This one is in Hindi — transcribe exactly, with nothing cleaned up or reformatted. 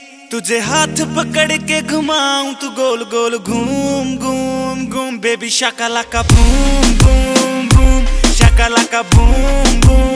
तुझे हाथ पकड़ के घुमाऊं तू गोल गोल घूम घूम घूम बेबी शाकालाका बूम बूम बूम शाकालाका बूम बूम